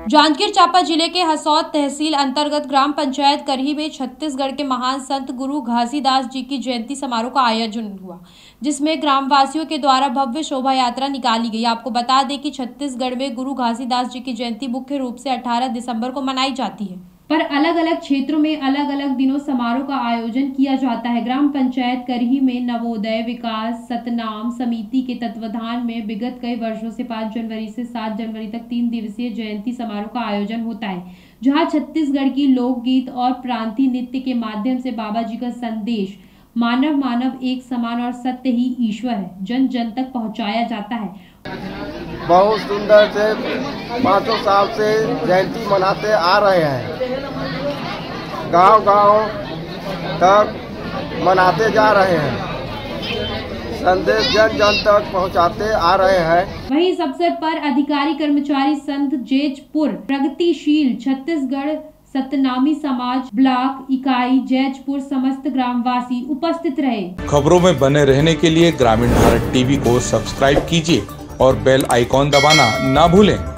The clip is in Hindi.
जांजगीर चांपा जिले के हसौद तहसील अंतर्गत ग्राम पंचायत करही में छत्तीसगढ़ के महान संत गुरु घासीदास जी की जयंती समारोह का आयोजन हुआ, जिसमें ग्रामवासियों के द्वारा भव्य शोभा यात्रा निकाली गई। आपको बता दें कि छत्तीसगढ़ में गुरु घासीदास जी की जयंती मुख्य रूप से 18 दिसंबर को मनाई जाती है, पर अलग अलग क्षेत्रों में अलग अलग दिनों समारोह का आयोजन किया जाता है। ग्राम पंचायत करही में नवोदय विकास सतनाम समिति के तत्वाधान में विगत कई वर्षों से 5 जनवरी से 7 जनवरी तक 3 दिवसीय जयंती समारोह का आयोजन होता है, जहां छत्तीसगढ़ की लोकगीत और प्रांतीय नृत्य के माध्यम से बाबा जी का संदेश मानव मानव एक समान और सत्य ही ईश्वर है जन जन तक पहुंचाया जाता है। बहुत सुंदर से 500 साल से जयंती मनाते आ रहे हैं, गांव-गांव तक मनाते जा रहे हैं, संदेश जन जन तक पहुंचाते आ रहे हैं। वहीं इस अवसर पर अधिकारी कर्मचारी संत जैजपुर प्रगतिशील छत्तीसगढ़ सतनामी समाज ब्लॉक इकाई जैजपुर समस्त ग्रामवासी उपस्थित रहे। खबरों में बने रहने के लिए ग्रामीण भारत टीवी को सब्सक्राइब कीजिए और बेल आइकॉन दबाना ना भूलें।